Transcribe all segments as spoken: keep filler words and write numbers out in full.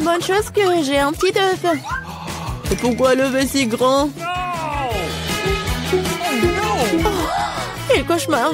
bonne chose que j'ai un petit œuf. Et pourquoi le œuf est si grand? Oh, quel cauchemar!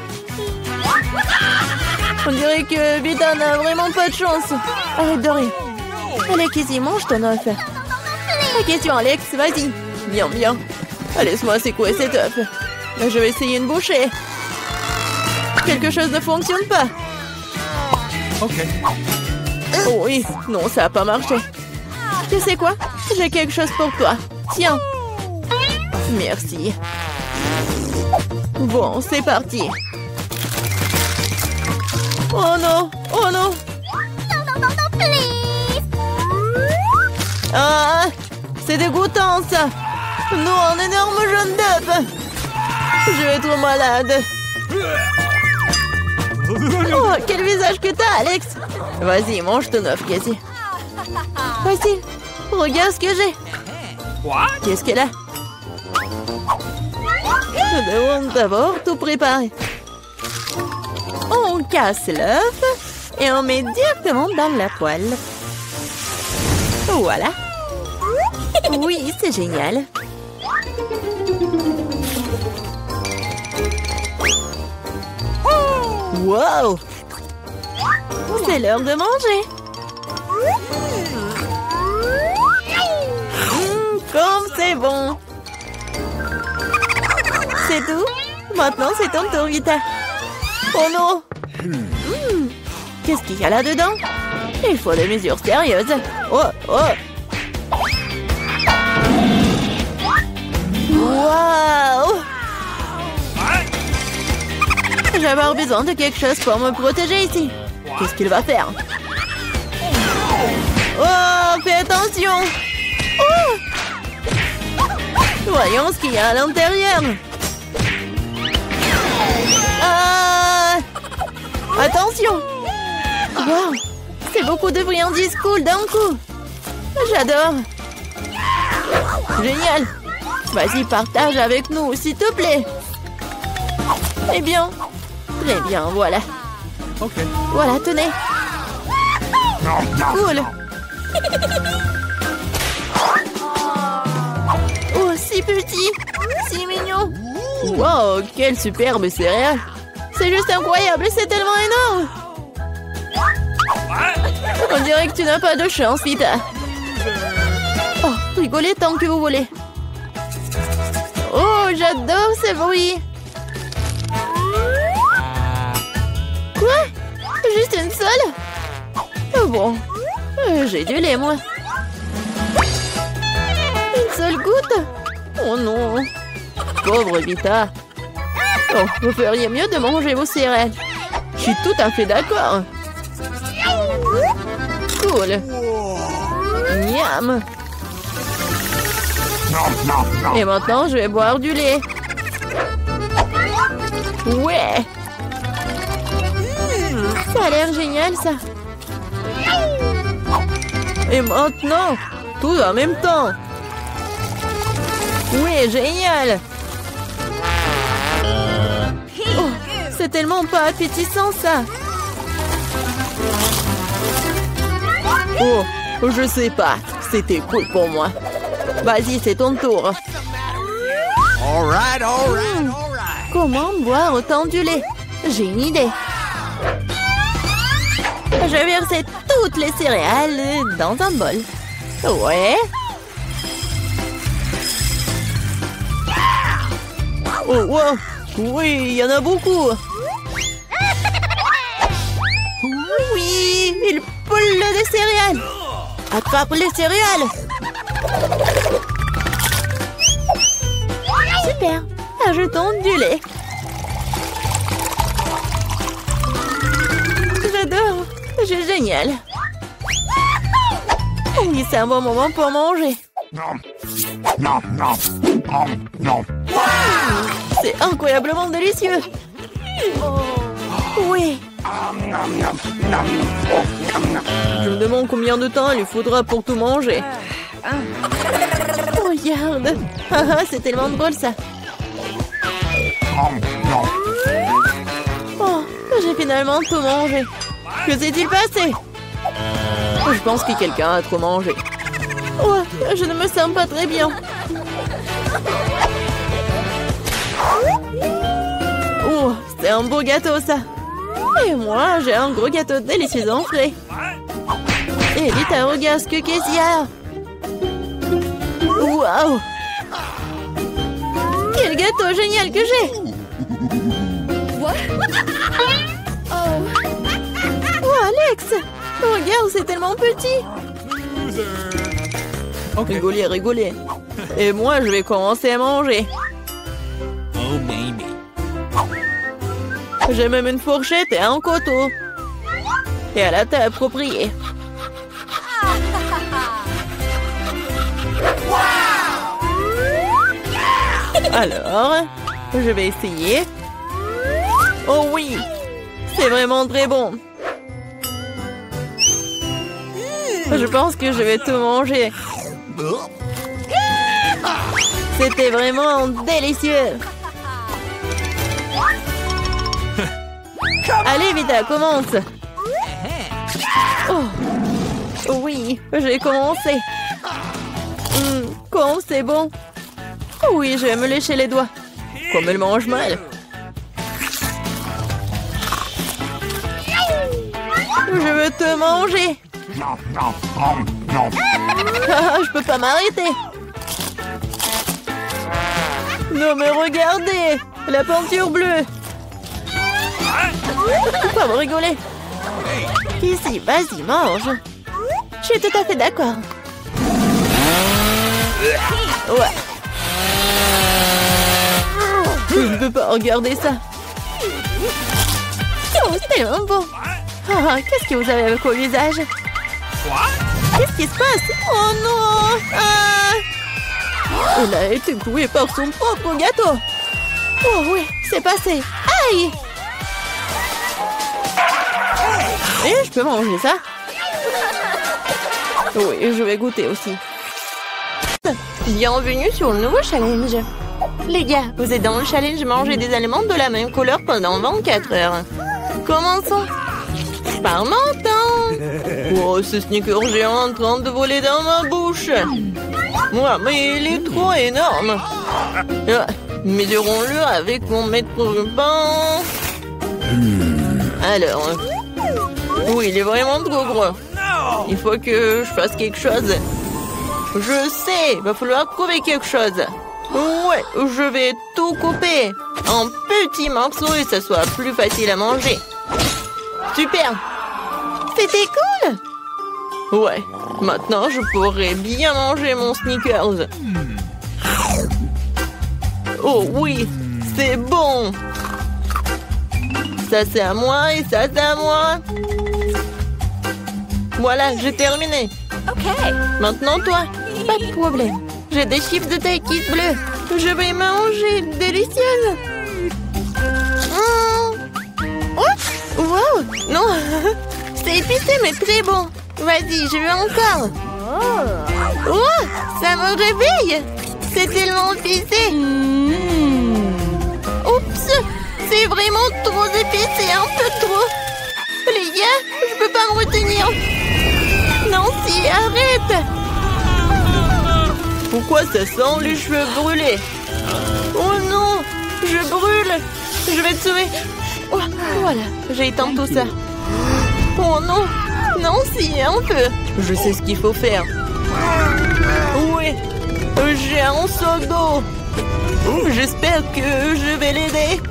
On dirait que Vita n'a vraiment pas de chance. Arrête de rire. Alex, ici, mange ton œuf. La question, Alex, vas-y. Bien, bien. Laisse-moi secouer cet œuf. Là, je vais essayer une bouchée. Quelque chose ne fonctionne pas. Ok. Oh oui, non, ça n'a pas marché. Tu sais quoi? J'ai quelque chose pour toi. Tiens. Merci. Bon, c'est parti. Oh non, oh non. Ah, c'est dégoûtant ça. Non, un énorme jaune d'œuf. Je vais être malade. Oh, quel visage que t'as, Alex. Vas-y, mange ton œuf, Cassie. Vas-y, regarde ce que j'ai. Qu'est-ce qu'elle a? Je demande d'abord tout préparer. On casse l'œuf et on met directement dans la poêle. Voilà. Oui, c'est génial. Wow! C'est l'heure de manger. Mmh, comme c'est bon. C'est tout? Maintenant, c'est ton tour, Vita. Oh non! Mmh, qu'est-ce qu'il y a là-dedans? Il faut des mesures sérieuses. Oh, oh! Wow! Je vais avoir besoin de quelque chose pour me protéger ici. Qu'est-ce qu'il va faire? Oh, fais attention! Oh! Voyons ce qu'il y a à l'intérieur. Ah! Attention! Wow! C'est beaucoup de friandises cool d'un coup. J'adore. Génial. Vas-y, partage avec nous, s'il te plaît. Eh bien, très bien, voilà. Ok. Voilà, tenez. Cool. Oh, si petit, si mignon. Wow, quelle superbe céréale. C'est juste incroyable, c'est tellement énorme. On dirait que tu n'as pas de chance, Vita. Oh, rigolez tant que vous voulez. Oh, j'adore ces bruits. Quoi? Juste une seule? Oh bon, euh, j'ai du lait, moi. Une seule goutte? Oh non. Pauvre Vita. Oh, vous feriez mieux de manger vos céréales. Je suis tout à fait d'accord. Cool. Miam. Et maintenant, je vais boire du lait. Ouais. Ça a l'air génial, ça. Et maintenant, tout en même temps. Ouais, génial. Oh, c'est tellement pas appétissant, ça. Oh, je sais pas. C'était cool pour moi. Vas-y, c'est ton tour. All right, all right, all right. Comment boire autant du lait? J'ai une idée. Je vais verser toutes les céréales dans un bol. Ouais. Oh, wow. Oui, il y en a beaucoup. Oui, il poule des céréales. Attrape les céréales. Super. Ajoutons du lait. J'adore. C'est génial. Oui, c'est un bon moment pour manger. Non, non, non, non, non. C'est incroyablement délicieux. Oui. Je me demande combien de temps il lui faudra pour tout manger. Regarde. C'est tellement drôle, ça. Oh, j'ai finalement tout mangé. Que s'est-il passé? Je pense que quelqu'un a trop mangé. Oh, je ne me sens pas très bien. Oh, c'est un beau gâteau, ça. Et moi, j'ai un gros gâteau délicieux en frais. Et Vita, regarde ce que qu'est-ce qu'il y a. Waouh! Quel gâteau génial que j'ai! Oh, Alex! Regarde, c'est tellement petit! Okay. Rigolez, rigolez. Et moi, je vais commencer à manger. Oh, baby. J'ai même une fourchette et un couteau. Et à la taille appropriée. Alors, je vais essayer. Oh oui, c'est vraiment très bon. Je pense que je vais tout manger. C'était vraiment délicieux. Allez, Vita, commence. Oh, oui, j'ai commencé. Mmh, comme c'est bon. Oui, je vais me lécher les doigts. Comme elle mange mal. Je veux te manger. Ah, je peux pas m'arrêter. Non mais regardez, la peinture bleue. Pourquoi vous rigolez? Ici, vas-y, mange. Je suis tout à fait d'accord. Ouais. Je ne peux pas regarder ça. Oh, c'est tellement beau. Oh, qu'est-ce que vous avez avec vos visages? Qu'est-ce qui se passe? Oh non! Ah! Elle a été clouée par son propre gâteau. Oh oui, c'est passé. Aïe! Et je peux manger ça? Oui, je vais goûter aussi. Bienvenue sur le nouveau challenge. Les gars, vous êtes dans le challenge manger des aliments de la même couleur pendant vingt-quatre heures. Commençons. Par mon temps. Oh, ce sneaker géant en train de voler dans ma bouche. Ouais, mais il est trop énorme. Mesurons-le avec mon mètre pain. Alors. Oui, il est vraiment trop gros. Il faut que je fasse quelque chose. Je sais, il va falloir trouver quelque chose. Ouais, je vais tout couper en petits morceaux et ça soit plus facile à manger. Super! C'était cool! Ouais, maintenant je pourrais bien manger mon Snickers. Oh oui, c'est bon! Ça c'est à moi et ça c'est à moi. Voilà, j'ai terminé. Ok. Maintenant toi, pas de problème. J'ai des chips de taille kiss bleu. Je vais manger, délicieuse. Mmh. Oh, wow, non, c'est épicé mais très bon. Vas-y, je veux encore. Oh, ça me réveille. C'est tellement épicé. Mmh. Oups, c'est vraiment trop épicé, un peu trop. Les gars, je peux pas me retenir. Nancy, arrête. Pourquoi ça sent les cheveux brûlés? Oh non, je brûle. Je vais te sauver. Oh, voilà, j'ai éteint tout ça. Oh non, Nancy, un peu. Je sais ce qu'il faut faire. Oui, j'ai un seau d'eau. J'espère que je vais l'aider.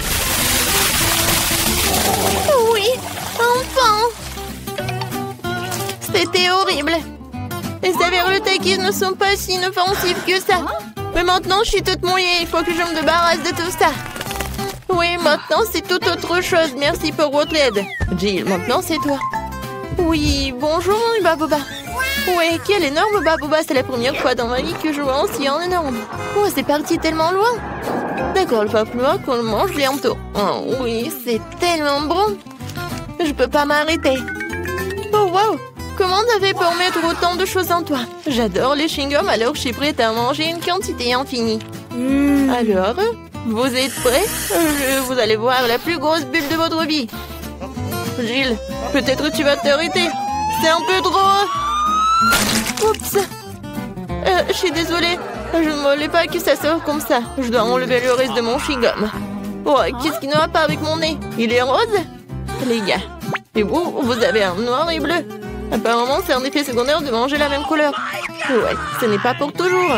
Oui, enfin. C'était horrible. Les saveurs de taquis ne sont pas si inoffensives que ça. Mais maintenant, je suis toute mouillée. Il faut que je me débarrasse de tout ça. Oui, maintenant, c'est toute autre chose. Merci pour votre aide. Jill, maintenant, c'est toi. Oui, bonjour, mon Baboba. Oui, quel énorme Baboba. C'est la première fois dans ma vie que je vois aussi en énorme. Oh, c'est parti tellement loin. D'accord, il va falloir qu'on le mange bientôt. Oh, oui, c'est tellement bon. Je peux pas m'arrêter. Oh, wow. Comment t'as fait pour mettre autant de choses en toi? J'adore les chewing-gums, alors je suis prête à manger une quantité infinie. Mmh. Alors, vous êtes prêts? Je, Vous allez voir la plus grosse bulle de votre vie. Jill, peut-être tu vas t'arrêter. c'est un peu trop... Oups. Euh, je suis désolée. Je ne voulais pas que ça sorte comme ça. Je dois enlever le reste de mon chewing-gum. Oh, qu'est-ce qui ne va pas avec mon nez? Il est rose? Les gars. Et vous, vous avez un noir et bleu. Apparemment, c'est un effet secondaire de manger la même couleur. Ouais, ce n'est pas pour toujours.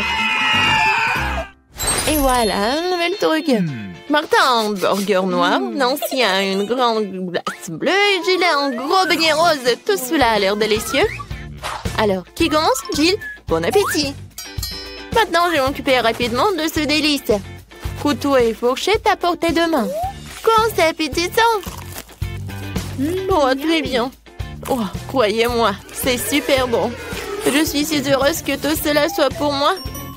Et voilà, un nouvel truc. Martin a un burger noir, Nancy a une grande glace bleue et Jill a un gros beignet rose. Tout cela a l'air délicieux. Alors, qui commence? Jill? Bon appétit! Maintenant, je vais m'occuper rapidement de ce délice. Couteau et fourchette à portée de main. Quand c'est appétissant! Oh, très bien. Oh, croyez-moi, c'est super bon. Je suis si heureuse que tout cela soit pour moi.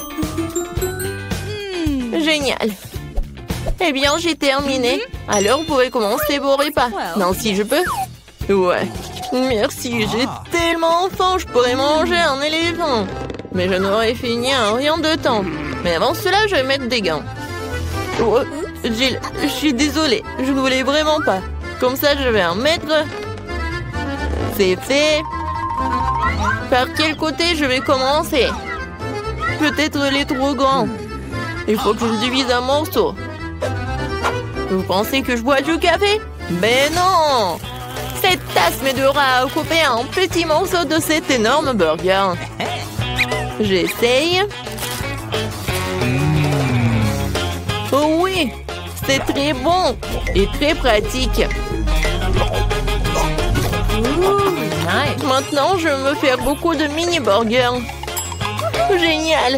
Génial. Eh bien, j'ai terminé. Alors, vous pouvez commencer vos repas. Non, si je peux. Ouais. Merci, j'ai tellement faim, je pourrais manger un éléphant. Mais je n'aurais fini en rien de temps. Mais avant cela, je vais mettre des gants. Oh, Jill, je suis désolée, je ne voulais vraiment pas. Comme ça, je vais en mettre. C'est fait. Par quel côté je vais commencer? Peut-être les trop grands. Il faut que je le divise en morceaux. Vous pensez que je bois du café? Ben non! Cette tasse m'aidera à couper un petit morceau de cet énorme burger. J'essaye. Oh oui! C'est très bon et très pratique. Ouh, nice. Maintenant, je vais me faire beaucoup de mini-burgers. Génial!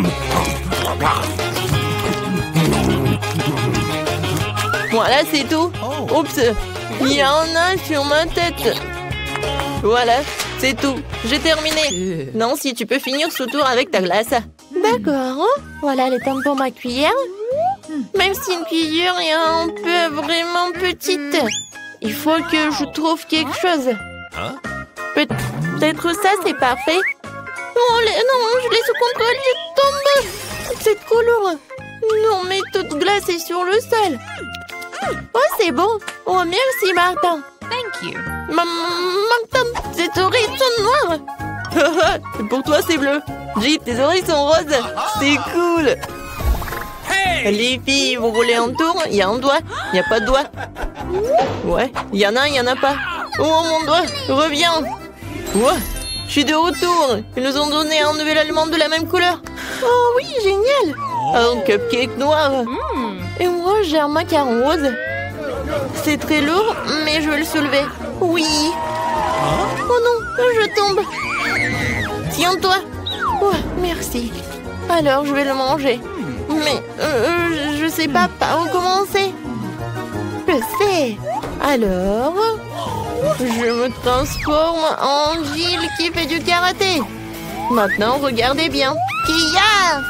Voilà, c'est tout. Oups, il y en a sur ma tête. Voilà, c'est tout. J'ai terminé. Non, si tu peux finir ce tour avec ta glace. D'accord. Voilà les temps pour ma cuillère. Même si une cuillère est un peu vraiment petite, il faut que je trouve quelque chose. Peut-être ça, c'est parfait. Oh, les... non, je l'ai sous contrôle, je tombe. C'est trop lourd. Non, mais toute glace est sur le sol. Oh, c'est bon. Oh, merci, Martin. Thank you. Ma Martin, tes oreilles sont noires. Pour toi, c'est bleu. Jill, tes oreilles sont roses. C'est cool. Les filles, vous voulez un tour? Il y a un doigt. Il n'y a pas de doigt. Ouais, il y en a, il n'y en a pas. Oh, mon doigt, reviens. Ouais, je suis de retour. Ils nous ont donné un nouvel aliment de la même couleur. Oh oui, génial. Un cupcake noir. Et moi, j'ai un macaron rose. C'est très lourd, mais je vais le soulever. Oui. Oh non, je tombe. Tiens-toi. Oh, merci. Alors, je vais le manger. Mais euh, je sais pas par où commencer. Je sais. Alors, je me transforme en Jill qui fait du karaté. Maintenant, regardez bien. Kia!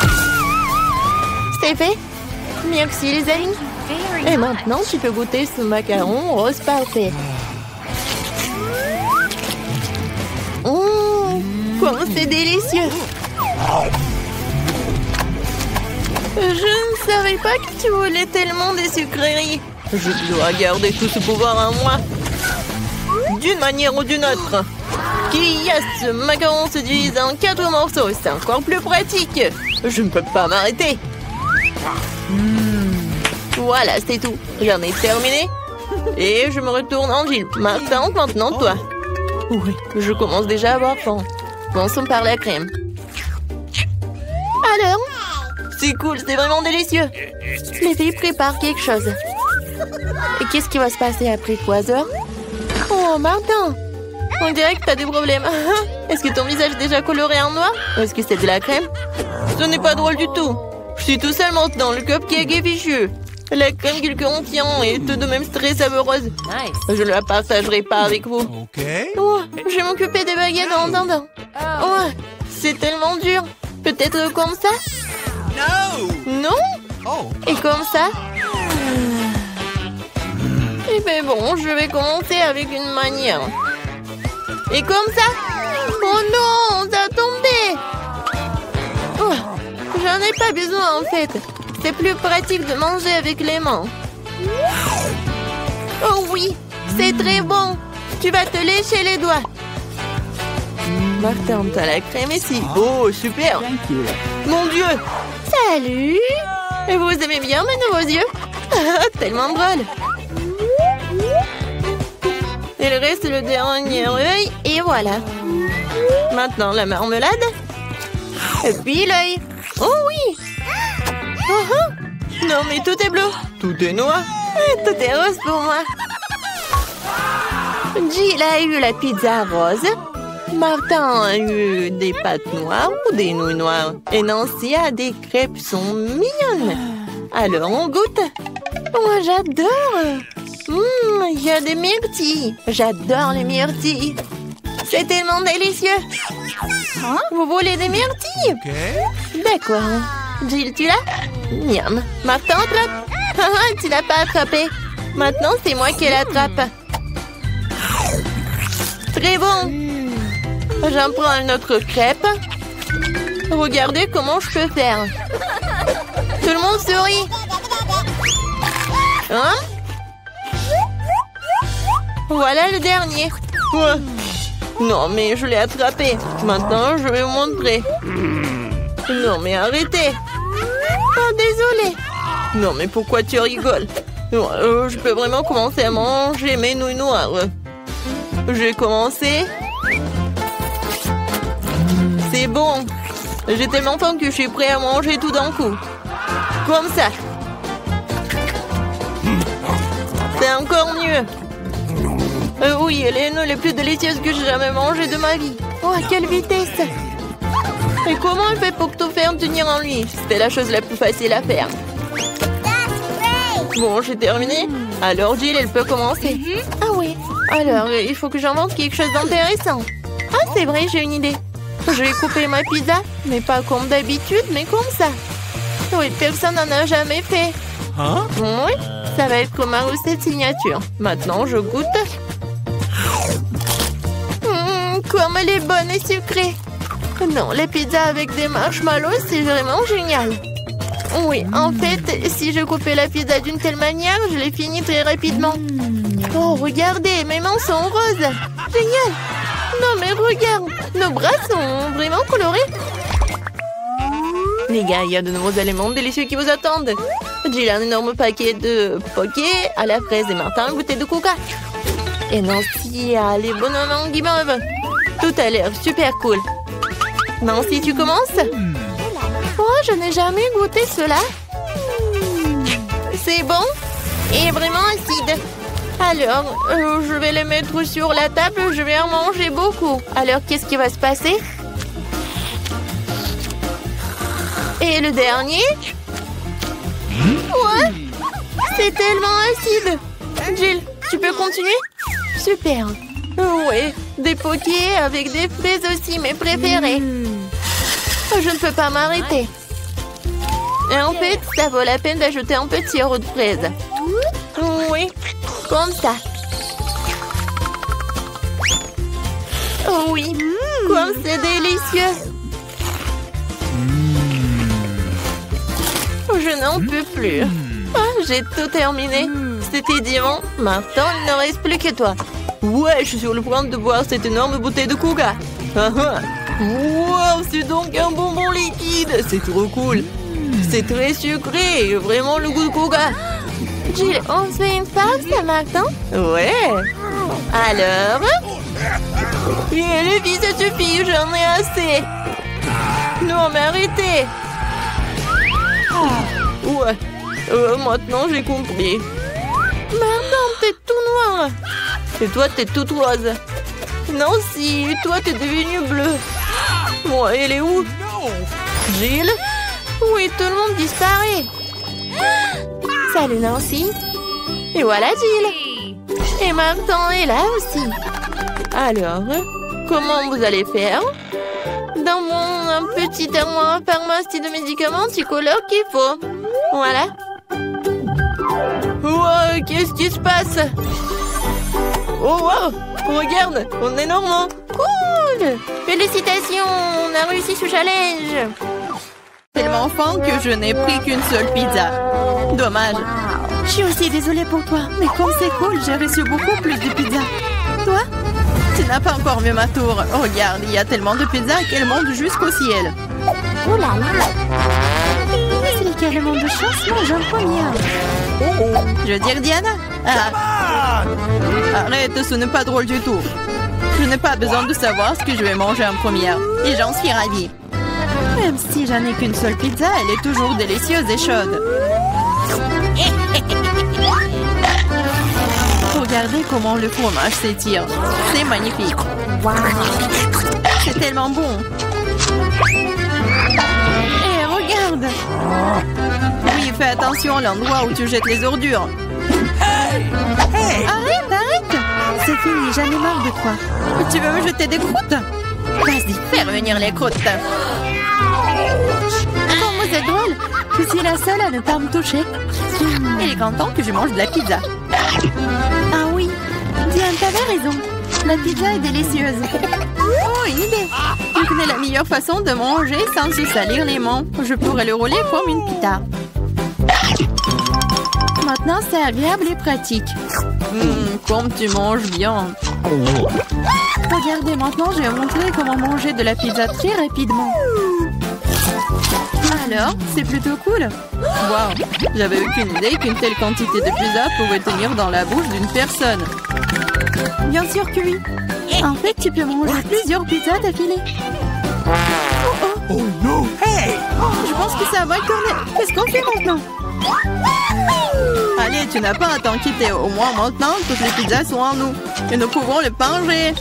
C'est fait. Merci les amis. Et maintenant, tu peux goûter ce macaron rose parfait. Mmh, comment c'est délicieux. Je ne savais pas que tu voulais tellement des sucreries. Je dois garder tout ce pouvoir en moi. D'une manière ou d'une autre. Qui a ce macaron se divise en quatre morceaux. C'est encore plus pratique. Je ne peux pas m'arrêter. Voilà, c'est tout. J'en ai terminé. Et je me retourne en Jill. Martin, maintenant toi. Oui, je commence déjà à avoir faim. Commençons par la crème. Alors? C'est cool, c'est vraiment délicieux. Les filles préparent quelque chose. Et qu'est-ce qui va se passer après trois heures? Oh, Martin! On dirait que t'as des problèmes. Est-ce que ton visage est déjà coloré en noir? Ou est-ce que c'est de la crème? Ce n'est pas drôle du tout. Je suis tout seul maintenant, le cupcake est fichu. La crème qu'il contient est tout de même très savoureuse. Nice. Je ne la partagerai pas avec vous. Okay. Oh, je vais m'occuper des baguettes en dindon. Oh, c'est tellement dur. Peut-être comme ça? No. Non? Oh. Et comme ça? Eh ben bon, je vais commencer avec une manière. Et comme ça? Oh non, ça a tombé. Oh, j'en ai pas besoin en fait. C'est plus pratique de manger avec les mains. Oh oui, c'est très bon. Tu vas te lécher les doigts. Martin, t'as la crème ici. Oh, super. Mon Dieu. Salut. Et vous aimez bien mes nouveaux yeux? Tellement drôle. Il reste le dernier œil et voilà. Maintenant la marmelade. Et puis l'œil. Oh oui. Oh, oh. Non mais tout est bleu. Tout est noir. Tout est rose pour moi. Jill a eu la pizza rose. Martin a eu des pâtes noires ou des nouilles noires. Et Nancy a des crêpes sont mignonnes. Alors on goûte. Moi j'adore. Hum, il y a des myrtilles. J'adore les myrtilles. C'est tellement délicieux. Hein? Vous voulez des myrtilles? Okay. D'accord. Jill, tu l'as? Miam. Martin, attrape. Tu l'as pas attrapé. Maintenant, c'est moi qui l'attrape. Très bon. J'en prends une autre crêpe. Regardez comment je peux faire. Tout le monde sourit. Hein? Voilà le dernier. Ouais. Non, mais je l'ai attrapé. Maintenant, je vais vous montrer. Non, mais arrêtez. Oh, désolé. Non, mais pourquoi tu rigoles? euh, Je peux vraiment commencer à manger mes nouilles noires. J'ai commencé. C'est bon. J'ai tellement faim que je suis prêt à manger tout d'un coup. Comme ça. C'est encore mieux. Euh, oui, les nouilles les plus délicieuses que j'ai jamais mangées de ma vie. Oh, à quelle vitesse! Et comment elle fait pour tout faire tenir en lui? C'était la chose la plus facile à faire. Bon, j'ai terminé. Alors, Jill, elle peut commencer. Ah oui. Alors, il faut que j'invente quelque chose d'intéressant. Ah, c'est vrai, j'ai une idée. Je vais couper ma pizza, mais pas comme d'habitude, mais comme ça. Oui, personne n'en a jamais fait. Hein? Oui, ça va être comme ma recette signature. Maintenant, je goûte. Mmh, comme elle est bonne et sucrée. Non, la pizza avec des marshmallows, c'est vraiment génial. Oui, en fait, si je coupais la pizza d'une telle manière, je l'ai finie très rapidement. Oh, regardez, mes mains sont roses. Génial. Non, mais regarde, nos bras sont vraiment colorés. Les gars, il y a de nouveaux éléments délicieux qui vous attendent. Jill a un énorme paquet de poké à la fraise et Martin une bouteille de coca. Et Nancy a les bonhommes en guimauve. Tout a l'air super cool. Nancy, tu commences? Oh, je n'ai jamais goûté cela. C'est bon et vraiment acide. Alors, euh, je vais les mettre sur la table, je vais en manger beaucoup. Alors, qu'est-ce qui va se passer? Et le dernier? Ouais, c'est tellement acide. Jill, tu peux continuer? Super. Ouais, des pokés avec des fraises aussi, mes préférés. Je ne peux pas m'arrêter. Et en fait, ça vaut la peine d'ajouter un petit sirop de fraise. Oui, comme ça. Oh oui, comme c'est délicieux. Je n'en peux plus. Ah, j'ai tout terminé. C'était divin. Maintenant, il ne reste plus que toi. Ouais, je suis sur le point de boire cette énorme bouteille de coca. Ah, ah. Wow, c'est donc un bonbon liquide. C'est trop cool. C'est très sucré. Vraiment le goût de coca. Jill, on se fait une farce maintenant? Ouais. Alors? Et les filles, ça suffit. J'en ai assez. Non, mais arrêtez. Ouais. Euh, maintenant, j'ai compris. Maintenant, t'es tout noir. Et toi, t'es toute rose. Nancy, toi, t'es devenue bleue. Bon, elle est où? Jill? Oui, tout le monde disparaît. Salut, Nancy. Et voilà, Jill. Et Martin est là aussi. Alors, comment vous allez faire? Dans mon un petit armoire à pharmacie de médicaments, tu colores qu'il faut. Voilà. Wow, qu'est-ce qui se passe? Oh, wow, regarde, on est normand. Cool. Félicitations, on a réussi ce challenge. Tellement faim que je n'ai pris qu'une seule pizza. Dommage. Je suis aussi désolée pour toi, mais comme c'est cool, j'ai reçu beaucoup plus de pizza. Toi? Tu n'as pas encore vu ma tour. Regarde, il y a tellement de pizzas qu'elles montent jusqu'au ciel. Oh là là. Celui qui a le monde de chance mange en première. Je veux dire Diana. Ah. Arrête, ce n'est pas drôle du tout. Je n'ai pas besoin de savoir ce que je vais manger en première. Et j'en suis ravie. Même si j'en ai qu'une seule pizza, elle est toujours délicieuse et chaude. Regardez comment le fromage s'étire. C'est magnifique. Wow. C'est tellement bon. Et regarde. Oui, fais attention à l'endroit où tu jettes les ordures. Arrête, arrête. C'est fini, j'en ai marre de toi. Tu veux me jeter des croûtes? Vas-y, fais revenir les croûtes. Comment c'est drôle. Je suis la seule à ne pas me toucher. Il est content que je mange de la pizza. Ah oui, Diane, t'avais raison. La pizza est délicieuse. Oh, une idée. Je connais la meilleure façon de manger sans se salir les mains. Je pourrais le rouler comme une pita. Maintenant, c'est agréable et pratique. Mmh, comme tu manges bien. Regardez, maintenant, je vais montrer comment manger de la pizza très rapidement. Alors, c'est plutôt cool. Waouh, j'avais aucune idée qu'une telle quantité de pizza pouvait tenir dans la bouche d'une personne. Bien sûr que oui. En fait, tu peux manger plusieurs pizzas d'affilée. Oh, oh. Oh no! Hey! Je pense que ça va tourner. Qu'est-ce qu'on fait maintenant? Allez, tu n'as pas à t'inquiéter. Au moins maintenant, toutes les pizzas sont en nous. Et nous pouvons les manger.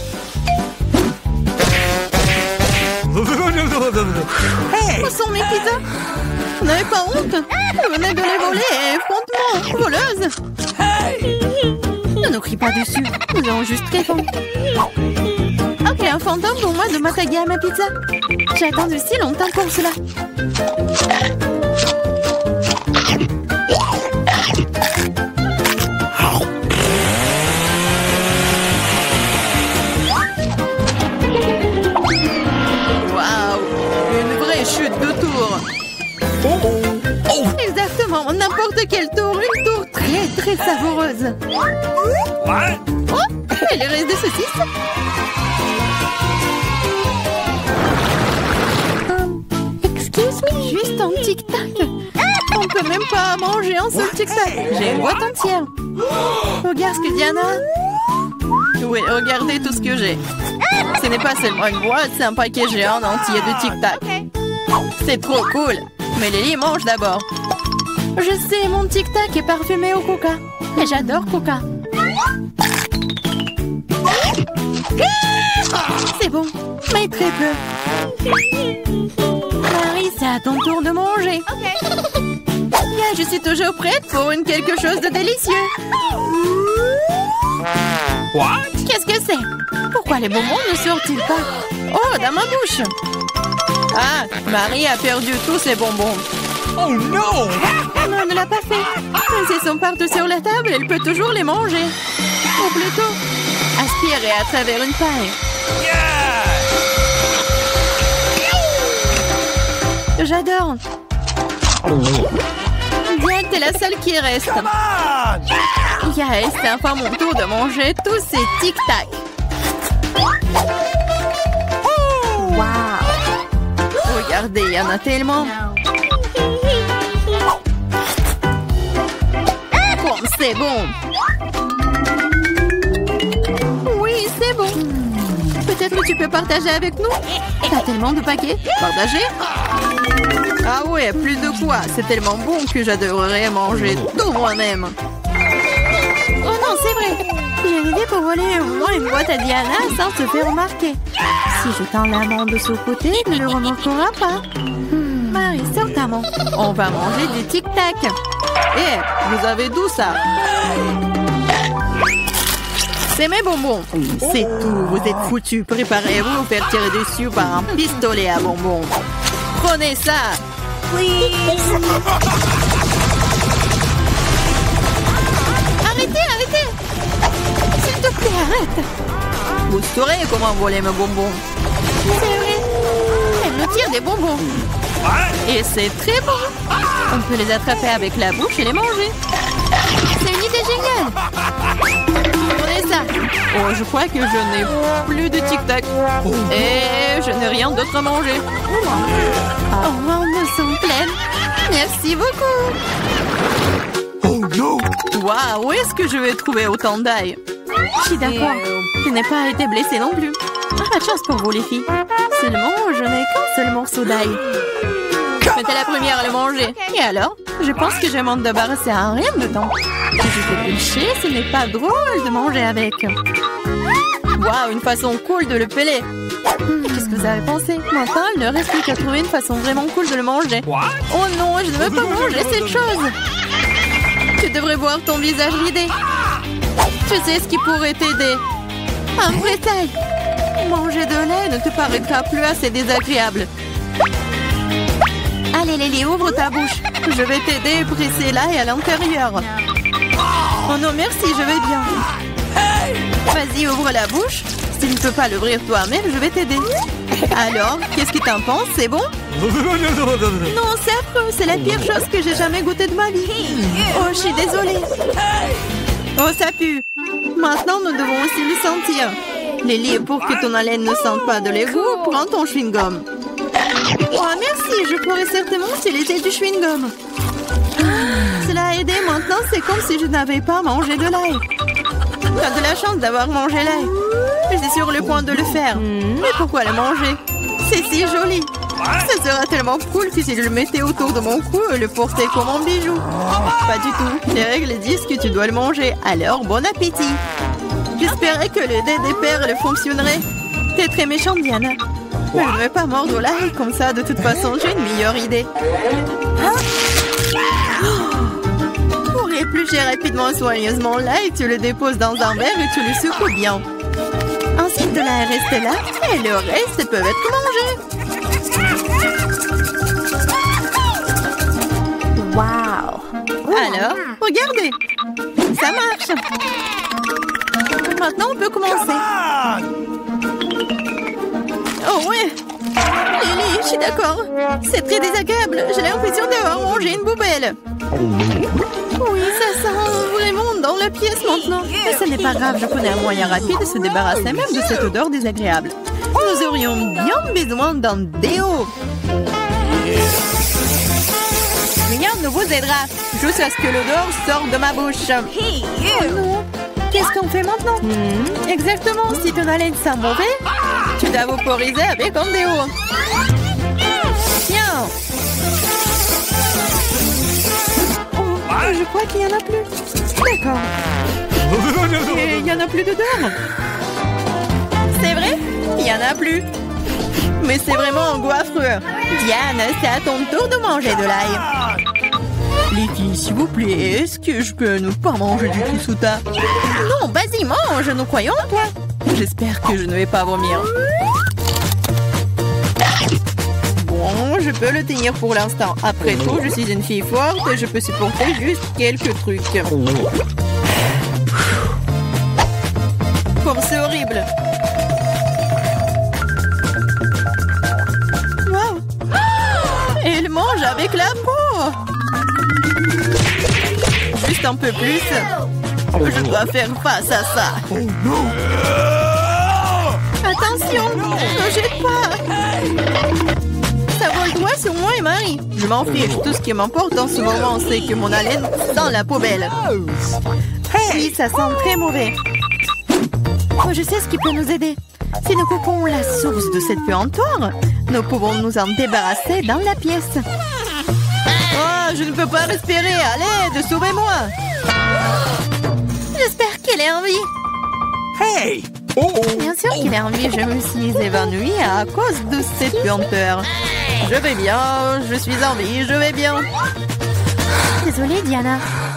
Hey! Où sont mes pizzas? Vous n'avez pas honte? Vous venez de les voler et frontement, voleuse. Ne nous crie pas dessus. Nous avons juste très faim. Ok, un fantôme pour moi de m'attaquer à ma pizza. J'ai attendu si longtemps pour cela. Chute de tour. Oh oh! Exactement, n'importe quel tour, une tour très très savoureuse. What? Oh, et le reste des saucisses. Um, excuse me. Juste un tic-tac. On peut même pas manger un seul tic-tac. J'ai une boîte entière. Regarde ce que Diana. Oui, regardez tout ce que j'ai. Ce n'est pas seulement une boîte, c'est un paquet géant entier de tic-tac. C'est trop cool. Mais Lily mange d'abord. Je sais, mon tic-tac est parfumé au coca. Et j'adore coca. C'est bon, mais très peu. Marie, c'est à ton tour de manger. Bien, je suis toujours prête pour une quelque chose de délicieux. What? Qu'est-ce que c'est? Pourquoi les bonbons ne sortent-ils pas? Oh, dans ma bouche. Ah, Marie a perdu tous ses bonbons. Oh no! Non, elle ne l'a pas fait. Mais s'ils sont partout sur la table, elle peut toujours les manger. Ou plutôt, aspirer à travers une paille. Yeah! J'adore. Bien, t'es la seule qui reste. Come on! Yes, c'est enfin mon tour de manger tous ces tic-tac. Wow. Regardez, il y en a tellement. Comme c'est bon. Oui, c'est bon. Peut-être que tu peux partager avec nous? T'as tellement de paquets. Partager? Ah ouais, plus de quoi. C'est tellement bon que j'adorerais manger tout moi-même. Oh non, c'est vrai. J'ai une idée pour voler au moins une boîte à Diana sans se faire remarquer. Si je tends la main de ce côté, il ne le remarquera pas. Hmm. Marie, sors ta main. On va manger des tic-tac. Eh, vous avez d'où ça? C'est mes bonbons. C'est tout, vous êtes foutus. Préparez-vous à faire tirer dessus par un pistolet à bonbons. Prenez ça. Arrêtez, arrêtez. S'il te plaît, arrête. Vous saurez comment voler mes bonbons. C'est vrai. Elle me tire des bonbons. Et c'est très bon. On peut les attraper avec la bouche et les manger. C'est une idée géniale. Prenez ça. Oh, je crois que je n'ai plus de tic-tac. Et je n'ai rien d'autre à manger. Oh, wow, nous sommes pleines. Merci beaucoup. Oh no! Waouh, où est-ce que je vais trouver autant d'ail? Je suis d'accord. Je n'ai pas été blessée non plus. Pas de chance pour vous, les filles. Seulement, je n'ai qu'un seul morceau d'ail. J'étais la première à le manger. Et alors? Je pense que je vais m'en débarrasser à rien de temps. Si je fais pêcher, ce n'est pas drôle de manger avec. Waouh, une façon cool de le peler. Hmm, Qu'est-ce que vous avez pensé? Maintenant, il ne reste plus qu'à trouver une façon vraiment cool de le manger. Oh non, je ne veux pas manger cette chose. Tu devrais voir ton visage ridé. Tu sais ce qui pourrait t'aider. Un vrai taille. Manger de lait ne te paraîtra plus assez désagréable. Allez, Lily, ouvre ta bouche. Je vais t'aider à presser l'ail à l'intérieur. Oh non, merci, je vais bien. Vas-y, ouvre la bouche. Si tu ne peux pas l'ouvrir toi-même, je vais t'aider. Alors, qu'est-ce que t'en penses? C'est bon? Non, c'est affreux. C'est la pire chose que j'ai jamais goûtée de ma vie. Oh, je suis désolée. Oh, ça pue. Maintenant, nous devons aussi le sentir. Lily, pour que ton haleine ne sente pas de l'égout, prends ton chewing-gum. Oh, merci. Je pourrais certainement utiliser du chewing-gum. Cela a aidé. Maintenant, c'est comme si je n'avais pas mangé de l'ail. T'as de la chance d'avoir mangé l'ail. Je suis sur le point de le faire. Mais pourquoi le manger? C'est si joli. Ça sera tellement cool que si je le mettais autour de mon cou et le portais comme un bijou. Pas du tout. Les règles disent que tu dois le manger. Alors, bon appétit. J'espérais que le dé des perles fonctionnerait. T'es très méchante, Diana. Mais je ne vais pas mordre l'ail comme ça. De toute façon, j'ai une meilleure idée. Pour éplucher rapidement et soigneusement l'ail, tu le déposes dans un verre et tu le secoues bien. Ensuite, de l'ail reste là et le reste peut être mangé. Wow. Alors, regardez. Ça marche. Maintenant, on peut commencer. Oh oui. Lily, je suis d'accord. C'est très désagréable. J'ai l'impression d'avoir mangé une poubelle. Oui, ça sent vraiment dans la pièce maintenant. Mais ce n'est pas grave, je connais un moyen rapide de se débarrasser même de cette odeur désagréable. Nous aurions bien besoin d'un déo. Rien ne vous aidera, jusqu'à ce que l'odeur sorte de ma bouche. Oh non. Qu'est-ce qu'on fait maintenant? hmm, Exactement, si ton haleine sent mauvais, tu dois vaporiser avec un déo. Tiens. Oh, je crois qu'il n'y en a plus. D'accord. Et il n'y en a plus d'odeur. C'est vrai? Il n'y en a plus. Mais c'est vraiment un goût affreux. Diane, c'est à ton tour de manger de l'ail. Les filles, s'il vous plaît, est-ce que je peux ne pas manger du tout sous ta... Non, vas-y, mange, nous croyons en toi. J'espère que je ne vais pas vomir. Bon, je peux le tenir pour l'instant. Après tout, je suis une fille forte et je peux supporter juste quelques trucs. Comme c'est horrible. Wow. Elle mange avec la peau. Juste un peu plus. Je dois faire face à ça. Attention, ne jette pas. Ça vole droit sur moi et Marie. Je m'en fiche. Tout ce qui m'importe en ce moment, c'est que mon haleine sent la poubelle. Oui, ça sent très mauvais. Oh, je sais ce qui peut nous aider. Si nous coupons la source de cette puanteur, nous pouvons nous en débarrasser dans la pièce. Oh, je ne peux pas respirer. Allez, de sauvez-moi. J'espère qu'elle est en vie. Hey! Oh, oh. Bien sûr qu'il est en vie. Je me suis évanouie à cause de cette puanteur. Je vais bien, je suis en vie, je vais bien. Désolée, Diana.